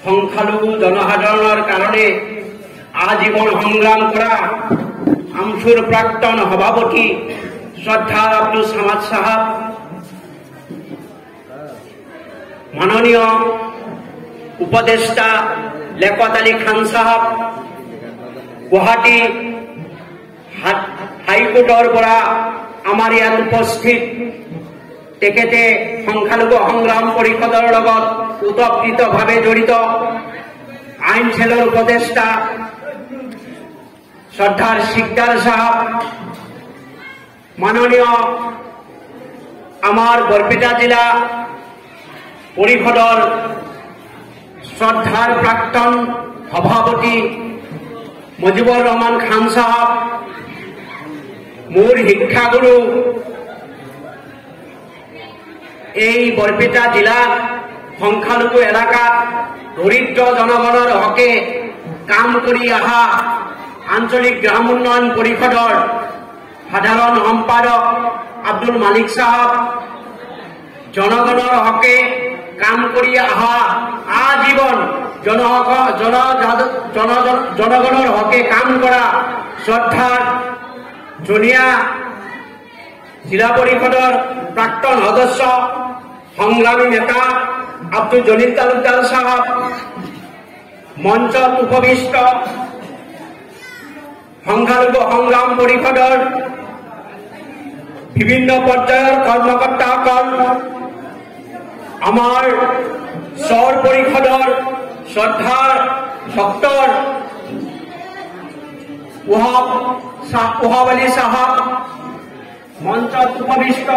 সংখ্যালঘু জনসাধাৰণৰ কাৰণে আজীবন সংগ্ৰাম কৰা আমছুৰ প্ৰাক্তন সভাপতি শ্ৰদ্ধা আব্দুল সামাদ সাহেব, মাননীয় উপদেষ্টা লিয়াকত আলী খান সাহেব, গুৱাহাটী হাইকোর্টৰ পৰা আমাৰ ইয়াত উপস্থিত তেখেতে সংখ্যালঘু সংগ্ৰাম পৰিষদৰ লগত ওতঃপ্ৰোতভাৱে জড়িত আইন সেলৰ উপদেষ্টা শ্ৰদ্ধাৰ সিকদাৰ সাহেব, মাননীয় আমাৰ বৰপেটা জিলা পৰিষদৰ শ্ৰদ্ধাৰ প্ৰাক্তন সভাপতি মুজিবুৰ ৰহমান খান সাহেব, মোৰ শিক্ষাগুৰু এই বৰপেটা জিলাত সংখ্যালঘু এলেকাত দৰিদ্ৰ জনগণৰ হকে কাম কৰি অহা আঞ্চলিক গ্ৰাম উন্নয়ন পৰিষদৰ সাধাৰণ সম্পাদক আব্দুল মালিক সাহেব, জনগণৰ হকে কাম কৰি অহা আজীবন জনগণৰ হকে কাম কৰা শ্ৰদ্ধাৰ জনিয়া জিলা পৰিষদৰ প্ৰাক্তন সদস্য সংগ্ৰামী নেতা আব্দুল জলিল তালুকদাৰ সাহেব, মঞ্চত উপবিষ্ট সংখ্যালঘু সংগ্ৰাম পৰিষদৰ বিভিন্ন পৰ্যায়ৰ কৰ্মকৰ্তাসকল, আমাৰ চৰ পৰিষদৰ শ্ৰদ্ধাৰ ডক্টৰ ওহাব আলী সাহেব, মঞ্চত উপবিষ্ট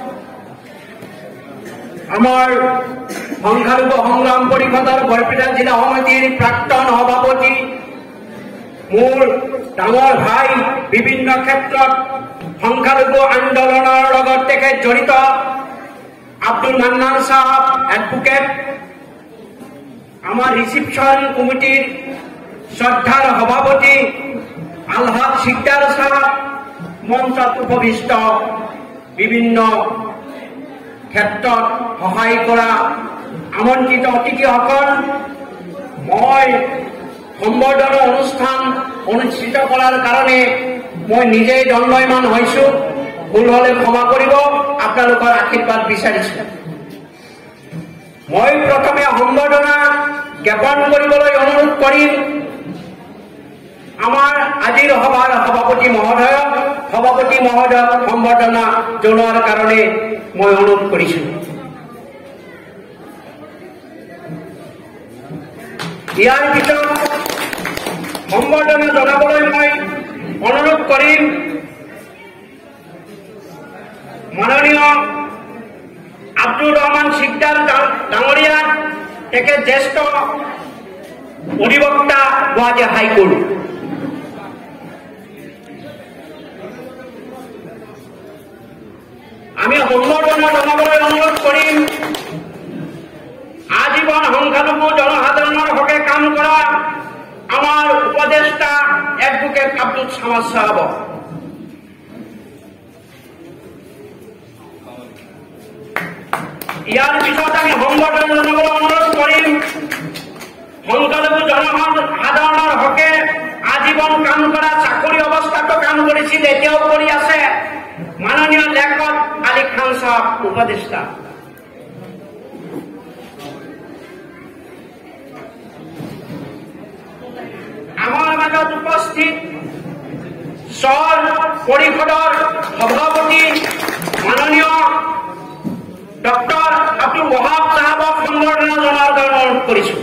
আমাৰ সংখ্যালঘু সংগ্ৰাম পৰিষদৰ বৰপেটা জিলা সমিতিৰ প্ৰাক্তন সভাপতি, মোৰ ডাঙৰ ভাই, বিভিন্ন ক্ষেত্ৰত সংখ্যালঘু আন্দোলনৰ লগত তেখেত জড়িত আব্দুল মান্নান সাহেব এডভোকেট, আমাৰ ৰিচিপশ্যন কমিটিৰ শ্ৰদ্ধাৰ সভাপতি আলহাজ সিকদাৰ সাহেব, মঞ্চত উপবিষ্ট বিভিন্ন ক্ষেত্ৰত সহায় কৰা আমন্ত্ৰিত অতিথিসকল, মই সম্বৰ্ধনা অনুষ্ঠান অনুষ্ঠিত কৰাৰ কাৰণে মই নিজেই দণ্ডায়মান হৈছো, ভুল হলে ক্ষমা কৰিব, আপোনালোকৰ আশীৰ্বাদ বিচাৰিছো। মই প্ৰথমে সম্বৰ্ধনা জ্ঞাপন কৰিবলৈ অনুৰোধ কৰিম আমাৰ আজিৰ সভাৰ সভাপতি মহোদয়ক সম্বৰ্ধনা জনোৱাৰ কাৰণে মই অনুৰোধ কৰিছো। ইয়াৰ পিছত সম্বৰ্ধনা জনাবলৈ মই অনুৰোধ কৰিম মাননীয় আব্দুর রহমান সিকদার ডাঙরিয়া, তেখেত জ্যেষ্ঠ অধিবক্তা গুৱাহাটী হাইকোর্ট। আমি সম্বৰ্ধনা জনাবলৈ অনুৰোধ কৰিম আজীবন সংখ্যালঘু জনসাধাৰণৰ হকে কাম কৰা আমাৰ উপদেষ্টা এডভোকেট আব্দুল সামাদ সাহেবক। ইয়াৰ পিছত আমি সম্বৰ্ধনা জনাবলৈ অনুৰোধ কৰিম সংখ্যালঘু জনসাধাৰণৰ হকে আজীবন কাম কৰা, চাকৰি অৱস্থাতো কাম কৰিছিল, এতিয়াও কৰি আছে, মাননীয় লিয়াকত আলী খান সাহেব উপদেষ্টা। আমাৰ মাজত উপস্থিত চৰ পৰিষদৰ সভাপতি মাননীয় ডক্টৰ আব্দুল ওহাব সাহেবক সম্বৰ্ধনা জনোৱাৰ কাৰণে অনুৰোধ কৰিছো।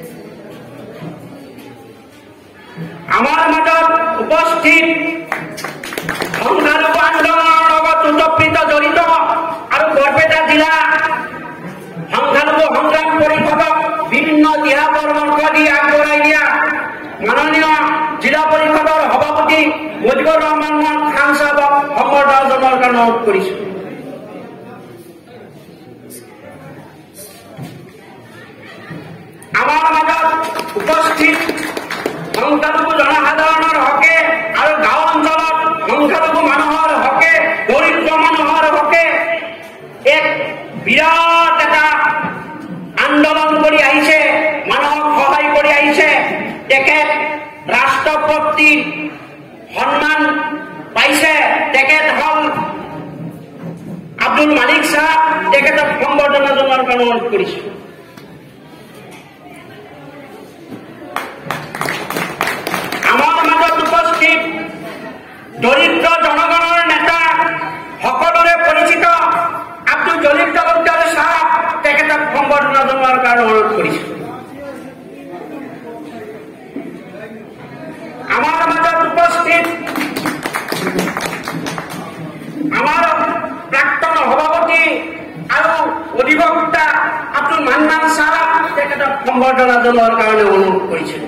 আমাৰ মাজত উপস্থিত সংখ্যালঘু আন্দোলনৰ লগত ওতঃপ্ৰোত জড়িত আৰু বৰপেটা জিলা সংখ্যালঘু সংগ্ৰাম পৰিষদক বিভিন্ন দিহা পৰামৰ্শ দি আগবঢ়াই দিয়া মাননীয় জিলা পৰিষদৰ সভাপতি মুজিবুৰ ৰহমান খান সাহেবক সম্বৰ্ধনা জনোৱাৰ কাৰণে অনুৰোধ কৰিছো। আমাৰ মাজত উপস্থিত সংখ্যালঘু জনসাধাৰণৰ হকে আৰু গাঁও অঞ্চলত সংখ্যালঘু মানুহৰ হকে, দৰিদ্ৰ মানুহৰ হকে এক বিৰাট এটা আন্দোলন কৰি আহিছে, মানুহক তেখেত ৰাষ্ট্ৰপতিৰ সন্মান পাইছে, তেখেত হল আব্দুল মালিক সাহেব, তেখেতক সম্বৰ্ধনা জনোৱাৰ কাৰণে অনুৰোধ কৰিছো। আমাৰ মাজত উপস্থিত দৰিদ্ৰ জনগণৰ নেতা, সকলোৰে পৰিচিত আব্দুল জলিল তালুকদাৰ সাহেব, তেখেতক সম্বৰ্ধনা জনোৱাৰ কাৰণে অনুৰোধ কৰিছো। আমাৰ মাজত উপস্থিত আমাৰ প্ৰাক্তন সভাপতি আৰু অধিবক্তা আব্দুল মান্নান সাহেব, তেখেতক সম্বৰ্ধনা জনোৱাৰ কাৰণে অনুৰোধ কৰিছো।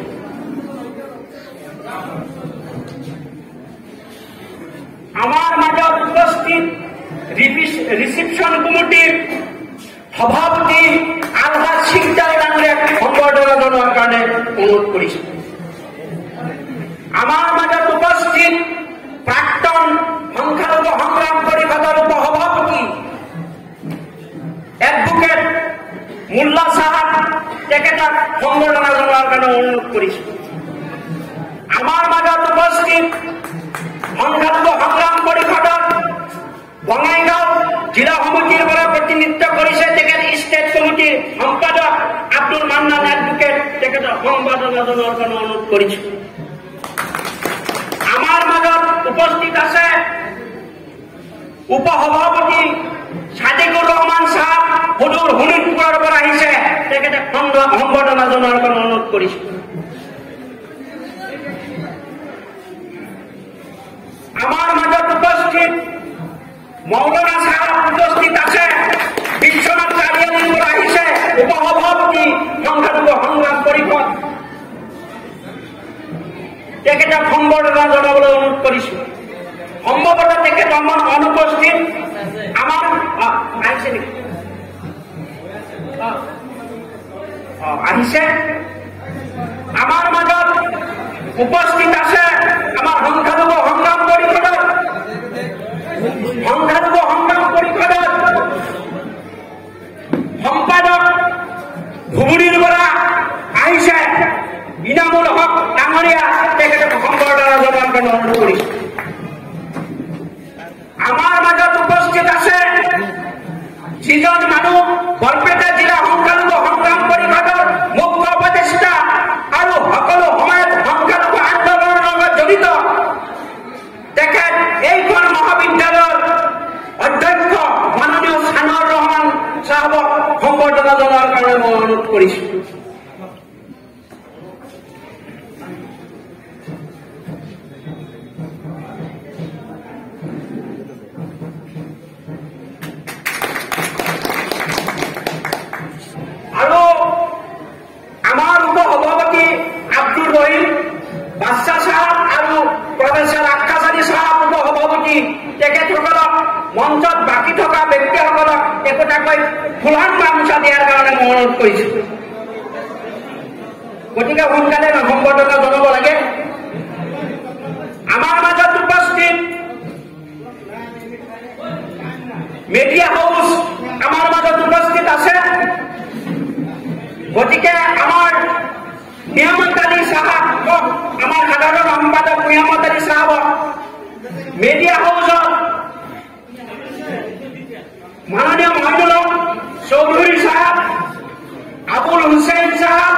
আমার মাজত উপস্থিত রিসিপশন কমিটির সভাপতি আলহাজ সিকদার ডাঙরিয়াক সম্বর্ধনা জনোৱাৰ কাৰণে অনুৰোধ কৰিছো। আমার মাজত উপস্থিত প্ৰাক্তন সংখ্যালঘু সংগ্ৰাম পৰিষদৰ উপসভাপতি এডভোকেট মোল্লা সাহেব, তেখেতক সম্বৰ্ধনা জনোৱাৰ কাৰণে অনুৰোধ কৰিছো। আমার মাজত উপস্থিত সংখ্যালঘু সংগ্ৰাম পৰিষদৰ বঙাইগাঁও জিলা সমিতিৰ পৰা প্ৰতিনিধিত্ব কৰিছে তেখেত ষ্টেট কমিটিৰ সম্পাদক আব্দুল মান্নান এডভোকেট, তেখেতক সম্বৰ্ধনা জনোৱাৰ কাৰণে অনুৰোধ কৰিছো। আমাৰ মাজত উপস্থিত আছে উপসভাপতি সাদিকুৰ ৰহমান সাহেব, সুদূৰ শোণিতপুৰৰ পৰা আহিছে, তেখেতক সম্বৰ্ধনা জনোৱাৰ কাৰণে অনুৰোধ কৰিছো। আমার মাজত উপস্থিত মৌলানা সাহেব উপস্থিত আছে, বিশ্বনাথ চাৰিআলিৰ পৰা আহিছে, উপসভাপতি সংখ্যালঘু সংগ্ৰাম পৰিষদ, তেখেতক সম্বৰ্ধনা জনাবলৈ অনুৰোধ কৰিছো। সম্ভৱতঃ তেখেত অনুপস্থিত। আমাৰ আহিছে নেকি? আহিছে। আমাৰ মাজত উপস্থিত আছে আমাৰ সংখ্যালঘু সংগ্ৰাম পৰিষদৰ সম্পাদক ধুবুৰীৰ পৰা আহিছে ইনামুল হক ডাঙৰীয়া, তেখেতক সম্বৰ্ধনা জনোৱাৰ কাৰণে অনুৰোধ কৰিছো। আমাৰ মাজত উপস্থিত আছে যিজন মানুহ বৰপেটা জিলা সংখ্যালঘু সংগ্ৰাম পৰিষদৰ মুখ্য উপদেষ্টা আৰু সকলো সময়ত সংখ্যালঘু আন্দোলনৰ লগত জড়িত, তেখেত এইখন মহাবিদ্যালয়ৰ অধ্যক্ষ মাননীয় ছানৰ ৰহমান সাহেবক সম্বৰ্ধনা জনোৱাৰ কাৰণে মই অনুৰোধ কৰিছো। আৰু আমাৰ উপসভাপতি আব্দুল ৰহিম বাদশাহ সাহেব আৰু প্ৰফেচাৰ আক্কাছাৰী সাহেব উপসভাপতি, তেখেতসকলক মঞ্চত বাকী থকা ব্যক্তিসকলক একোটাকৈ ফুলান গামোচা দিয়াৰ কাৰণে মই অনুৰোধ কৰিছো। গতিকে সোনকালে সম্বৰ্ধনা জনাব লাগে। আমাৰ মাজত উপস্থিত মিডিয়া হাউচ আমাৰ মাজত উপস্থিত আছে। গতিকে আমাৰ নিয়ামত আলী সাহেবক, আমাৰ সাধাৰণ সম্পাদক নিয়ামত আলী সাহেবক মিডিয়া হাউচত মাননীয় মহিনুল হক চৌধুৰী সাহেব, আবুল হুছেইন সাহেব,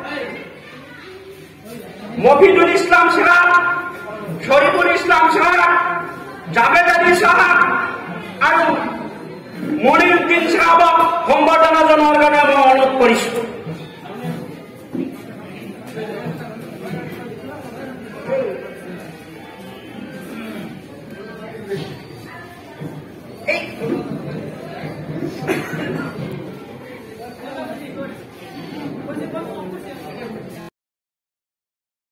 মফিদুল ইসলাম সাহেব, শরীফুল ইসলাম সাহেব, জাভেদ আলী সাহেব আৰু মনিউদ্দিন সাহেবক সম্বৰ্ধনা জনোৱাৰ কাৰণে মই অনুৰোধ কৰিছো।